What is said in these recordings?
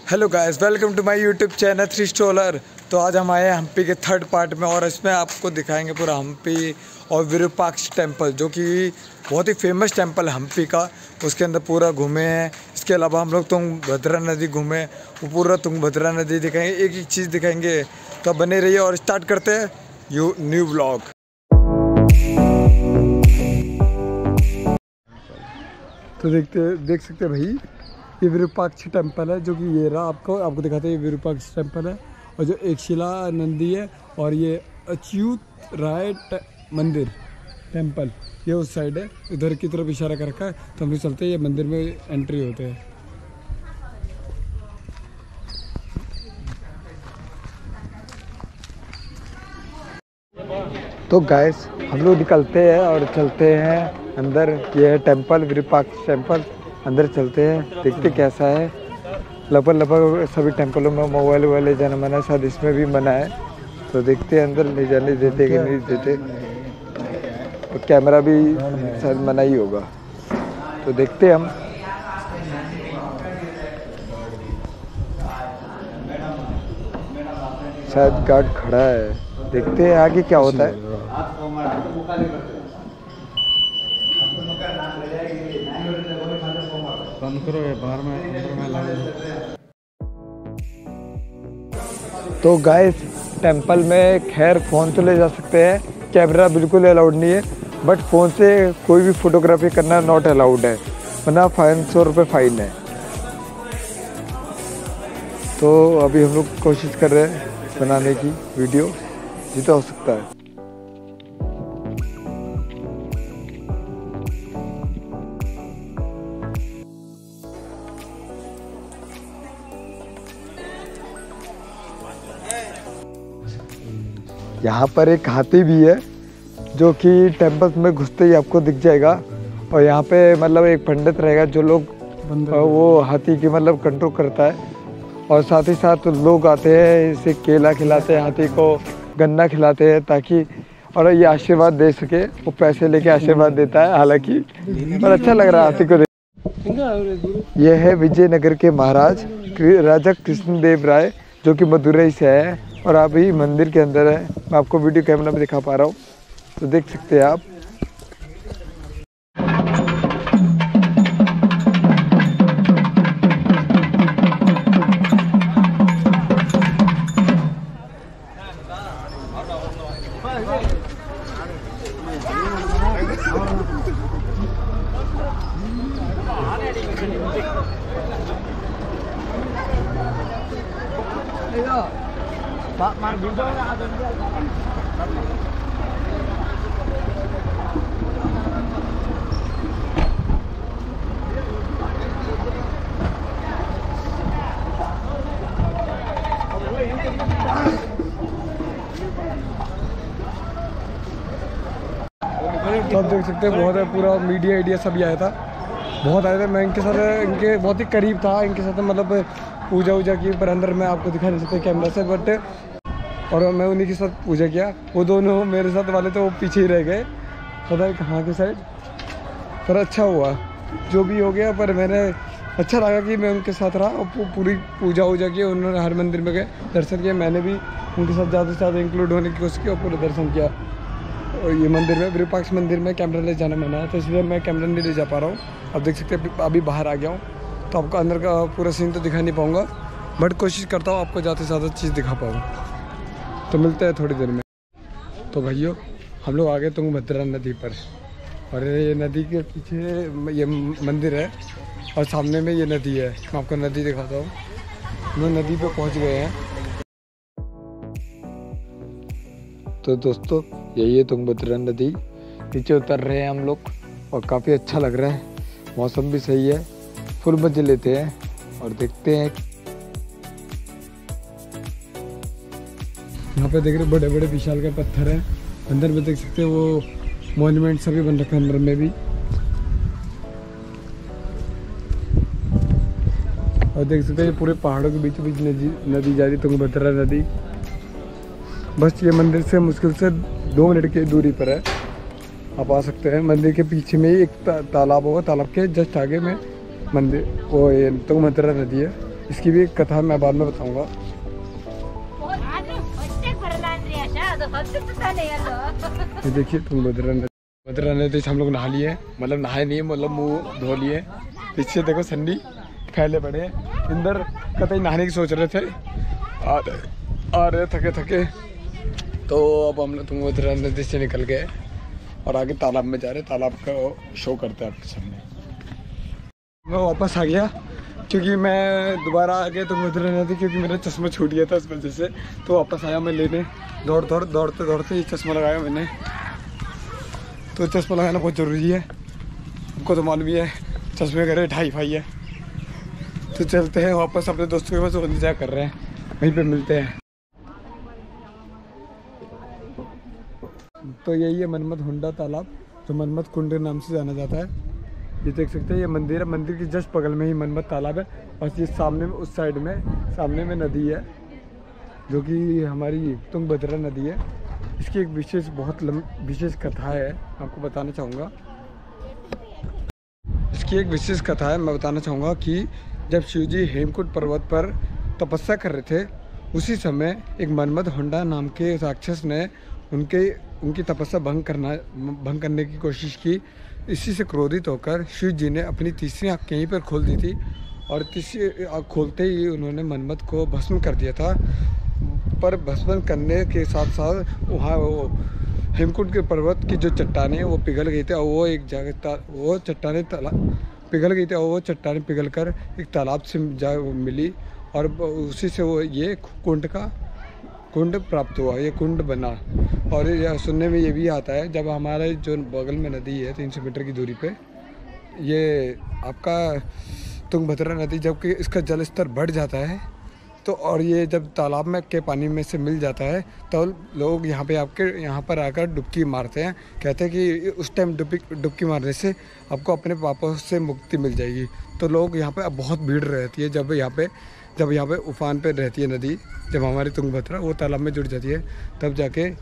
Hello guys, welcome to my YouTube channel three stroller. तो आज हम आए हैं हम्पी के थर्ड पार्ट में और इसमें आपको दिखाएंगे पूरा हम्पी और विरूपाक्ष टेम्पल, जो कि बहुत ही फेमस टेम्पल है हम्पी का। उसके अंदर पूरा घूमे हैं। इसके अलावा हम लोग तुंगभद्रा नदी घूमे, वो पूरा तुंगभद्रा नदी दिखाएंगे, एक एक चीज़ दिखाएंगे। तो बने रहिए और स्टार्ट करते हैं न्यू व्लॉग। तो देख सकते हैं भाई, ये विरूपाक्ष टेम्पल है, जो कि ये रहा। आपको दिखाते हैं, ये विरूपाक्ष टेम्पल है। और जो एक शिला नंदी है, और ये अच्युत राय मंदिर टेम्पल, ये उस साइड है, इधर की तरफ इशारा कर रखा है। तो हम लोग चलते हैं, ये मंदिर में एंट्री होते हैं। तो गाइस, हम लोग निकलते हैं और चलते हैं अंदर। ये है टेम्पल, विरूपाक्ष टेम्पल। अंदर चलते हैं, देखते कैसा है। लगभग सभी टेम्पलों में मोबाइल ले जाना मना है, शायद इसमें भी मना है। तो देखते हैं अंदर ले जाने देते कि नहीं देते। और कैमरा भी शायद मना ही होगा, तो देखते हैं हम। शायद गार्ड खड़ा है, देखते हैं आगे क्या होता है। तो गाइस, टेम्पल में खैर फ़ोन तो ले जा सकते हैं, कैमरा बिल्कुल अलाउड नहीं है। बट फ़ोन से कोई भी फोटोग्राफी करना नॉट अलाउड है, वरना 500 रुपये फ़ाइन है। तो अभी हम लोग कोशिश कर रहे हैं बनाने की वीडियो, जितना हो सकता है। यहाँ पर एक हाथी भी है, जो कि टेम्पल में घुसते ही आपको दिख जाएगा। और यहाँ पे मतलब एक पंडित रहेगा, जो लोग वो हाथी की मतलब कंट्रोल करता है। और साथ ही साथ लोग आते हैं, इसे केला खिलाते हैं, हाथी को गन्ना खिलाते हैं, ताकि और ये आशीर्वाद दे सके। वो पैसे लेके आशीर्वाद देता है हालांकि, पर अच्छा लग रहा है हाथी को देख। ये है विजयनगर के महाराज राजा कृष्णदेव राय, जो कि मदुरई से है। और अभी मंदिर के अंदर है, मैं आपको वीडियो कैमरा में दिखा पा रहा हूँ, तो देख सकते हैं आप। तो आप देख सकते हैं, बहुत है, पूरा मीडिया सभी आया था, बहुत आए थे। मैं इनके साथ, इनके बहुत ही करीब था, इनके साथ मतलब पूजा वूजा की, पर अंदर मैं आपको दिखा नहीं सकता कैमरा से। बट और मैं उन्हीं के साथ पूजा किया। वो दोनों मेरे साथ वाले तो वो पीछे ही रह गए, पता है कहाँ के साइड। पर अच्छा हुआ जो भी हो गया, पर मैंने अच्छा लगा कि मैं उनके साथ रहा और पूरी पूजा वूजा की। उन्होंने हर मंदिर में गए, दर्शन किया। मैंने भी उनके साथ ज़्यादा से ज़्यादा इंक्लूड होने की कोशिश की और पूरा दर्शन किया। और ये मंदिर में, विरूपाक्ष मंदिर में कैमरा ले जाना मना है, तो इसलिए मैं कैमरा नहीं ले जा पा रहा हूँ। आप देख सकते हैं, अभी बाहर आ गया हूँ, तो आपको अंदर का पूरा सीन तो दिखा नहीं पाऊँगा, बट कोशिश करता हूँ आपको ज़्यादा से ज़्यादा चीज़ दिखा पाऊँ। तो मिलते हैं थोड़ी देर में। तो भाइयों, हम लोग आ गए तुंगभद्रा नदी पर, और ये नदी के पीछे ये मंदिर है, और सामने में ये नदी है। मैं आपको नदी दिखाता हूँ। हम लोग नदी पे पहुँच गए हैं। तो दोस्तों, यही है तुंगभद्रा नदी। नीचे उतर रहे हैं हम लोग, और काफ़ी अच्छा लग रहा है, मौसम भी सही है। फुल मजे लेते हैं और देखते हैं। यहाँ पे देख रहे बड़े बड़े विशाल के पत्थर हैं। अंदर में देख सकते हैं वो मॉन्यूमेंट सभी बन रखा है अंदर में भी। और देख सकते हैं पूरे पहाड़ों के बीच बीच नदी जा रही, तुंगभद्रा नदी। बस ये मंदिर से मुश्किल से 2 मिनट की दूरी पर है, आप आ सकते हैं। मंदिर के पीछे में ही एक तालाब होगा, तालाब के जस्ट आगे में मंदिर वो ये तुंगभद्रा नदी है। इसकी भी एक कथा मैं बाद में बताऊंगा। ये देखिए तुंगभद्रा नदी से हम लोग नहा लिए, मतलब नहाए नहीं, मतलब मुंह धो लिए। पीछे देखो सन्नी फैले पड़े हैं, अंदर कतई नहाने की सोच रहे थे, आ रहे थके। तो अब हम लोग तुंगभद्रा नदी से निकल गए और आगे तालाब में जा रहे, तालाब का शो करते हैं आपके सामने। मैं वापस आ गया क्योंकि मैं दोबारा आ गया तुंगभद्रा नदी, क्योंकि मेरा चश्मा छूट गया था, इस वजह से। तो वापस आया मैं लेने, दौड़ते ये चश्मा लगाया मैंने। तो चश्मा लगाना बहुत ज़रूरी है, आपको तो मालूम ही है, चश्मे का रेट हाई फाई है। तो चलते हैं वापस अपने दोस्तों के पास, वो इंतजार कर रहे हैं, वहीं पे मिलते हैं। तो यही है मनमत हुंडा तालाब, जो मनमत कुंड नाम से जाना जाता है। ये देख सकते हैं, ये मंदिर है, मंदिर के जस्ट बगल में ही मनमत तालाब है। और ये सामने में, उस साइड में सामने में नदी है, जो कि हमारी तुंगभद्रा नदी है। इसकी एक विशेष कथा है, आपको बताना चाहूँगा। इसकी एक विशेष कथा है, मैं बताना चाहूँगा कि जब शिव जी हेमकुंड पर्वत पर तपस्या कर रहे थे, उसी समय एक मनमत हुंडा नाम के राक्षस ने उनकी तपस्या भंग करने की कोशिश की। इसी से क्रोधित होकर शिव जी ने अपनी तीसरी आँख यहीं पर खोल दी थी, और तीसरी आँख खोलते ही उन्होंने मनमत को भस्म कर दिया था। पर भस्म करने के साथ साथ वहाँ वो हेमकुंड के पर्वत की जो चट्टानें हैं वो पिघल गई थी, और वो एक जगह वो चट्टानें पिघल गई थी, और वो चट्टानें पिघल कर एक तालाब से जा मिली, और उसी से वो ये कुंड प्राप्त हुआ, ये कुंड बना। और ये सुनने में ये भी आता है, जब हमारे जो बगल में नदी है 300 मीटर की दूरी पे, ये आपका तुंगभद्रा नदी, जबकि इसका जल स्तर बढ़ जाता है, तो और ये जब तालाब में के पानी में से मिल जाता है, तो लोग यहाँ पर आकर डुबकी मारते हैं। कहते हैं कि उस टाइम डुबकी मारने से आपको अपने पापों से मुक्ति मिल जाएगी। तो लोग यहाँ पे अब बहुत भीड़ रहती है, जब यहाँ पे उफान पे रहती है नदी, जब हमारी तुंगभद्रा वो तालाब में जुड़ जाती है, तब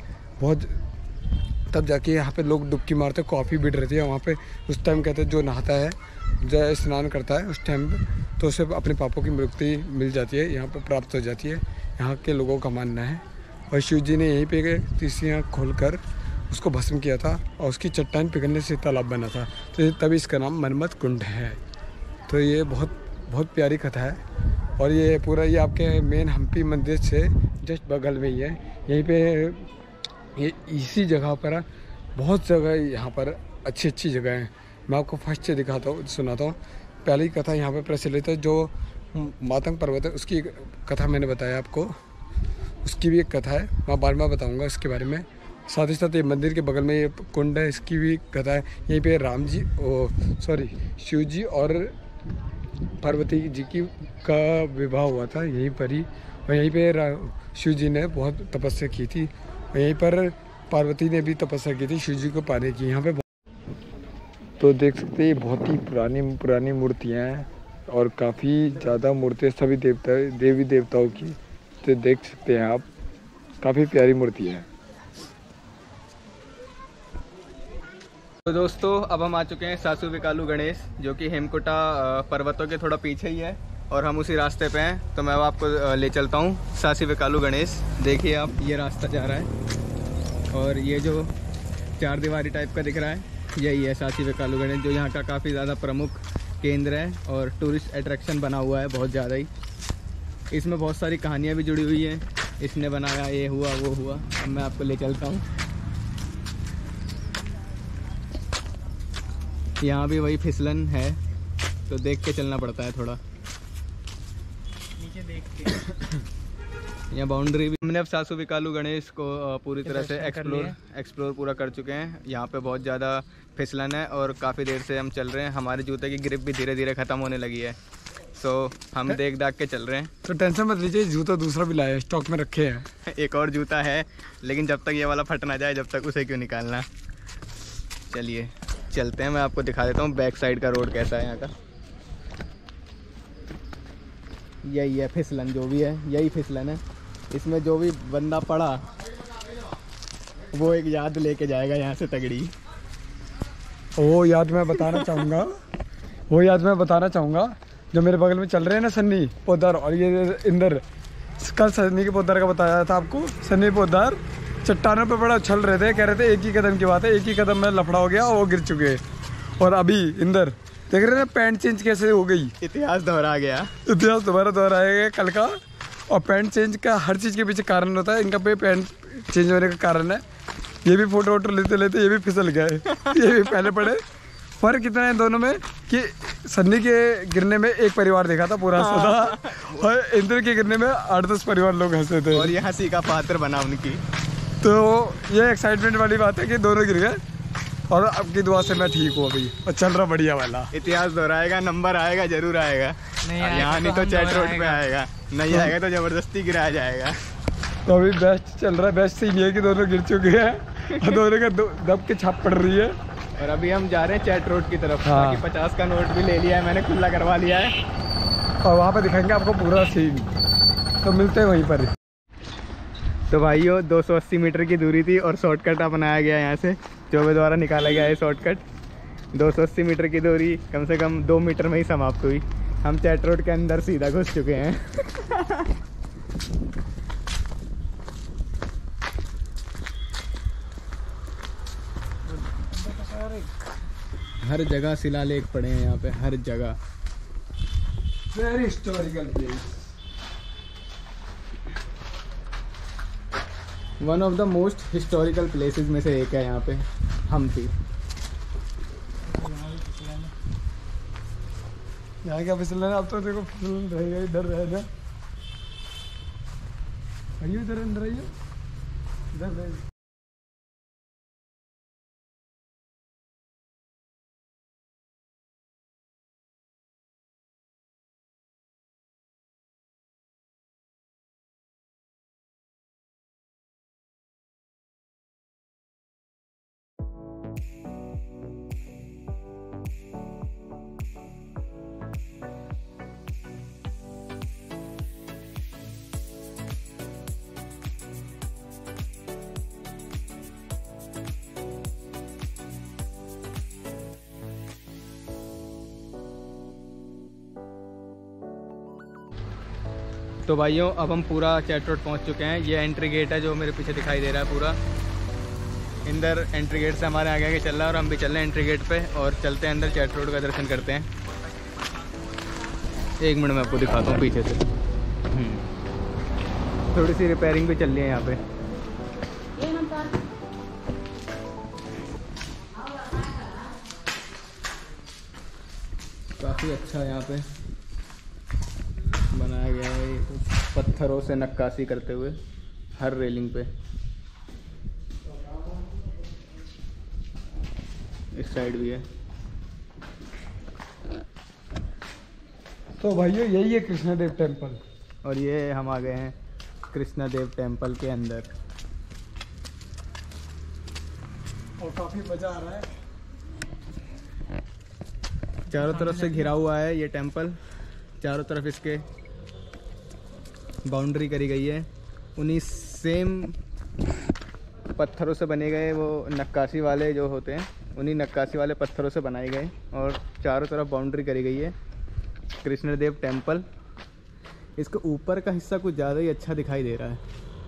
जाके यहाँ पे लोग डुबकी मारते हैं, काफ़ी भीड़ रहती है वहाँ पे। उस टाइम कहते हैं जो नहाता है, जो स्नान करता है उस टाइम तो उसे अपने पापों की मुक्ति मिल जाती है, यहाँ पे प्राप्त हो जाती है, यहाँ के लोगों का मानना है। और शिव जी ने यहीं पे तीसरी आँख खोलकर उसको भस्म किया था, और उसकी चट्टान पिघलने से तालाब बना था, तो तभी इसका नाम मनमत कुंड है। तो ये बहुत प्यारी कथा है, और ये पूरा ये आपके मेन हम्पी मंदिर से जस्ट बगल में ही है। यहीं पे ये इसी जगह पर बहुत जगह यहाँ पर अच्छी जगह हैं। मैं आपको फर्स्ट से सुनाता हूँ। पहली कथा यहाँ पे प्रचलित है, जो मातंग पर्वत है, उसकी कथा मैंने बताया आपको, उसकी भी एक कथा है, मैं बाद में बताऊँगा इसके बारे में। साथ ही साथ ये मंदिर के बगल में ये कुंड है, इसकी भी कथा है। यहीं पे शिव जी और पार्वती जी का विवाह हुआ था यहीं पर ही, और यहीं पे शिव जी ने बहुत तपस्या की थी, और यहीं पर पार्वती ने भी तपस्या की थी शिव जी को पाने की। यहाँ पे तो देख सकते हैं, बहुत ही पुरानी मूर्तियाँ हैं, और काफ़ी ज़्यादा मूर्तियाँ सभी देवी देवताओं की, तो देख सकते हैं आप, काफ़ी प्यारी मूर्ति है। तो दोस्तों, अब हम आ चुके हैं सासू विकालू गणेश, जो कि हेमकुटा पर्वतों के थोड़ा पीछे ही है, और हम उसी रास्ते पे हैं। तो मैं अब आपको ले चलता हूँ सासू विकालू गणेश। देखिए आप, ये रास्ता जा रहा है, और ये जो 4 दीवारी टाइप का दिख रहा है, यही है सासू विकालू गणेश, जो यहाँ का काफ़ी ज़्यादा प्रमुख केंद्र है, और टूरिस्ट अट्रैक्शन बना हुआ है बहुत ज़्यादा ही। इसमें बहुत सारी कहानियाँ भी जुड़ी हुई हैं, इसने बनाया, ये हुआ वो हुआ। अब मैं आपको ले चलता हूँ। यहाँ भी वही फिसलन है, तो देख के चलना पड़ता है थोड़ा, नीचे देख के। यहाँ बाउंड्री भी हमने अब सासू विकालू गणेश को पूरी तरह से एक्सप्लोर पूरा कर चुके हैं। यहाँ पे बहुत ज़्यादा फिसलन है, और काफ़ी देर से हम चल रहे हैं। हमारे जूते की ग्रिप भी धीरे धीरे ख़त्म होने लगी है, सो हम देख के चल रहे हैं। तो टेंशन मत लीजिए, जूता दूसरा भी लाया, स्टॉक में रखे हैं। एक और जूता है, लेकिन जब तक ये वाला फट ना जाए, जब तक उसे क्यों निकालना। चलिए चलते हैं, मैं आपको दिखा देता हूँ बैक साइड का रोड कैसा है यहाँ का। यही है फिसलन, जो भी है यही फिसलन है। इसमें जो भी बंदा पड़ा वो एक याद लेके जाएगा यहाँ से तगड़ी। वो याद मैं बताना चाहूँगा जो मेरे बगल में चल रहे हैं ना सन्नी पोद्दार और ये इंदर, कल सन्नी के पोद्दार का बताया था आपको। सन्नी पोद्दार चट्टानों पे बड़ा उछल रहे थे, कह रहे थे एक ही कदम की बात है, एक ही कदम में लफड़ा हो गया और वो गिर चुके। और अभी इंदर देख रहे हैं पैंट चेंज कैसे हो गई, इतिहास दोहरा गया, इतिहास दोबारा दोहराया कल का। और पैंट चेंज का हर चीज़ के पीछे कारण होता है, इनका पे पैंट चेंज होने का कारण है। ये भी फोटो वोटो लेते लेते ये भी फिसल गए, ये भी पहले पड़े। फर्क इतना है दोनों में कि सन्नी के गिरने में एक परिवार देखा था पूरा हंसा था, और इंद्र के गिरने में 8-10 परिवार लोग हंसे थे, और ये हंसी का पात्र बना उनकी। तो ये एक्साइटमेंट वाली बात है कि दोनों गिर गए, और आपकी दुआ से मैं ठीक हूँ अभी और चल रहा बढ़िया वाला। इतिहास दोहराएगा, नंबर आएगा, जरूर आएगा। यहाँ नहीं तो चैट रोड पे आएगा, नहीं आएगा तो जबरदस्ती गिराया जाएगा। तो अभी बेस्ट चल रहा है, बेस्ट सीन ये है कि दोनों गिर चुके हैं और दोनों का दब के छाप पड़ रही है। और अभी हम जा रहे हैं चैट रोड की तरफ। हाँ। बाकी 50 का नोट भी ले लिया है मैंने, खुला करवा लिया है, और वहाँ पे दिखाएंगे आपको पूरा सीन। तो मिलते हैं वहीं पर। तो भाइयों 280 मीटर की दूरी थी और शॉर्टकट बनाया गया यहाँ से, चौबे द्वारा निकाला गया है शॉर्टकट। 280 मीटर की दूरी कम से कम 2 मीटर में ही समाप्त हुई। हम चैट रोड के अंदर सीधा घुस चुके हैं। हर जगह शिलालेख पड़े हैं यहाँ पे, हर जगह। Very historical place, one of the most historical places में से एक है यहाँ पे हम्पी। यहाँ क्या फिसलना, अब तो देखो फिसल रहेगा, इधर रहेगा। आइए इधर अंदर आइए, इधर रहेगा। तो भाइयों अब हम पूरा चैट रोड पहुँच चुके हैं। ये एंट्री गेट है जो मेरे पीछे दिखाई दे रहा है पूरा। अंदर एंट्री गेट से हमारे आगे आगे चल रहा है और हम भी चल रहे हैं एंट्री गेट पे, और चलते हैं अंदर, चैट रोड का दर्शन करते हैं। एक मिनट में आपको दिखाता हूँ पीछे से। थोड़ी सी रिपेयरिंग भी चल रही है यहाँ पे। काफ़ी अच्छा यहाँ पे बनाया गया है, पत्थरों से नक्काशी करते हुए हर रेलिंग पे। इस साइड भी है। तो भाइयों यही है कृष्णदेव टेम्पल, और ये हम आ गए हैं कृष्णदेव टेम्पल के अंदर, और काफ़ी मज़ा आ रहा है। चारों तरफ से घिरा हुआ है ये टेम्पल, चारों तरफ इसके बाउंड्री करी गई है। उन्हीं सेम पत्थरों से बने गए वो नक्काशी वाले जो होते हैं, उन्हीं नक्काशी वाले पत्थरों से बनाए गए, और चारों तरफ बाउंड्री करी गई है कृष्णदेव टेम्पल। इसके ऊपर का हिस्सा कुछ ज़्यादा ही अच्छा दिखाई दे रहा है।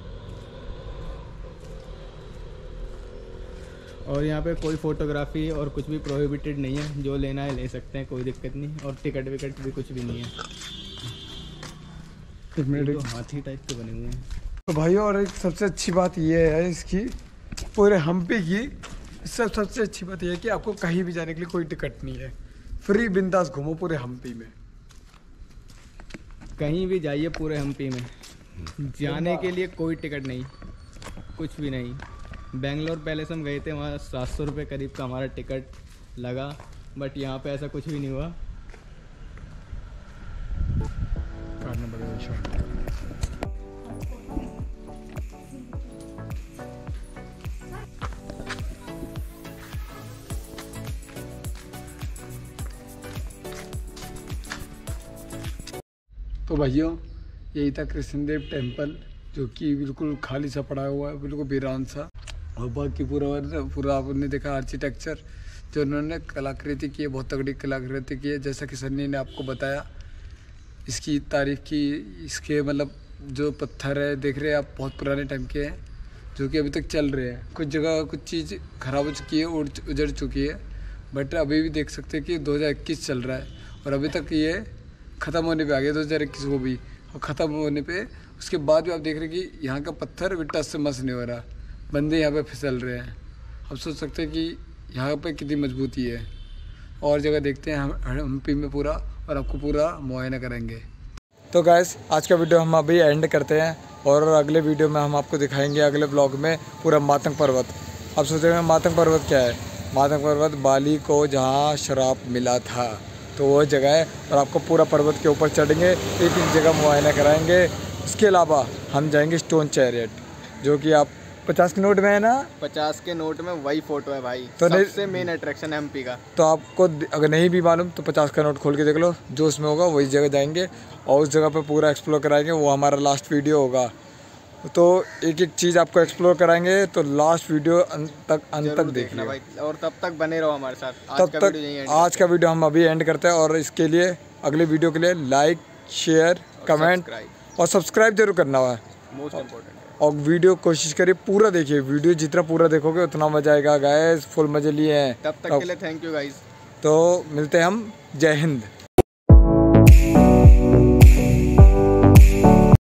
और यहाँ पे कोई फोटोग्राफी और कुछ भी प्रोहिबिटेड नहीं है, जो लेना है ले सकते हैं, कोई दिक्कत नहीं। और टिकट विकट भी कुछ भी नहीं है। तो हाथी टाइप के बने हुए हैं। तो भाइयों और एक सबसे अच्छी बात ये है इसकी पूरे हम्पी की, सबसे अच्छी बात ये है कि आपको कहीं भी जाने के लिए कोई टिकट नहीं है, फ्री बिंदास घूमो पूरे हम्पी में। कहीं भी जाइए पूरे हम्पी में, जाने के लिए कोई टिकट नहीं, कुछ भी नहीं। बेंगलोर पैलेस हम गए थे, वहाँ 700 रुपये करीब का हमारा टिकट लगा, बट यहाँ पे ऐसा कुछ भी नहीं हुआ। तो भाइयों यही था कृष्णदेव टेम्पल, जो कि बिल्कुल खाली सा पड़ा हुआ है, बिल्कुल वीरान सा। और बाकी पूरा आपने देखा आर्किटेक्चर जो उन्होंने कलाकृति की है, बहुत तगड़ी कलाकृति की है। जैसा कि सन्नी ने आपको बताया इसकी तारीफ की। इसके मतलब जो पत्थर है देख रहे हैं आप, बहुत पुराने टाइम के हैं जो कि अभी तक चल रहे हैं। कुछ जगह कुछ चीज़ ख़राब हो चुकी है, उजड़ चुकी है, बट अभी भी देख सकते हैं कि 2021 चल रहा है और अभी तक ये ख़त्म होने पे आ गया। 2021 को भी और ख़त्म होने पे उसके बाद भी आप देख रहे हैं कि यहाँ का पत्थर भी टस से मस नहीं हो रहा, बंदे यहाँ पे फिसल रहे हैं। आप सोच सकते हैं कि यहाँ पे कितनी मजबूती है। और जगह देखते हैं हम हम्पी में पूरा, और आपको पूरा मुआयना करेंगे। तो गाइस आज का वीडियो हम अभी एंड करते हैं और अगले वीडियो में हम आपको दिखाएंगे, अगले ब्लॉग में पूरा मातंग पर्वत। आप सोच रहे हैं मातंग पर्वत क्या है? मातंग पर्वत बाली को जहाँ शराब मिला था तो वो जगह है, और आपको पूरा पर्वत के ऊपर चढ़ेंगे, एक एक जगह मुआयना कराएंगे। इसके अलावा हम जाएंगे स्टोन चैरियट, जो कि आप 50 के नोट में है ना? 50 के नोट में वही फोटो है भाई, तो सबसे मेन अट्रैक्शन है एमपी का। तो आपको अगर नहीं भी मालूम तो 50 का नोट खोल के देख लो, जो उसमें होगा वही जगह जाएंगे और उस जगह पे पूरा एक्सप्लोर कराएंगे। वो हमारा लास्ट वीडियो होगा, तो एक एक चीज़ आपको एक्सप्लोर कराएंगे। तो लास्ट वीडियो अंत तक देखना भाई, और तब तक बने रहो हमारे साथ। आज का वीडियो हम अभी एंड करते हैं, और इसके लिए अगले वीडियो के लिए लाइक, शेयर, कमेंट और सब्सक्राइब जरूर करना है, मोस्ट इम्पोर्टेंट। और वीडियो कोशिश करिए पूरा देखिए। वीडियो जितना पूरा देखोगे उतना मजा आएगा गाइस, फुल मजे लिए हैं। तब तक के लिए थैंक यू गाइस। तो मिलते हैं हम। जय हिंद।